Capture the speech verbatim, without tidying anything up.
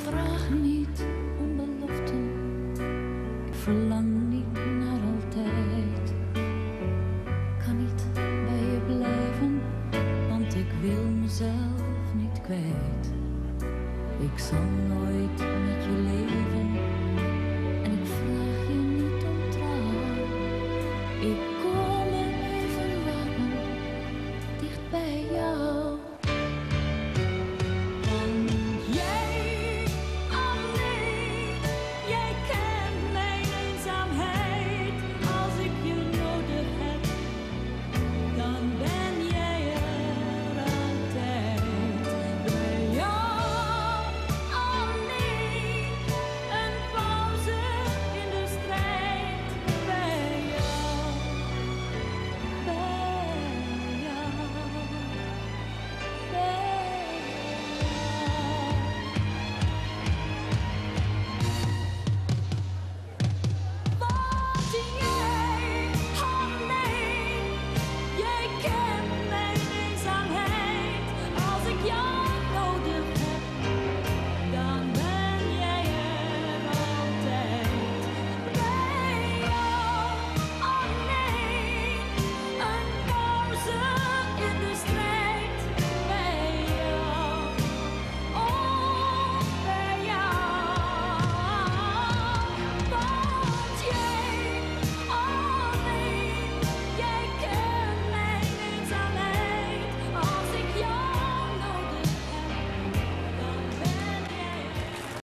vraag niet om beloften, ik verlang niet naar altijd. Kan niet bij je blijven, want ik wil mezelf niet kwijt. Ik zal nooit met je leven.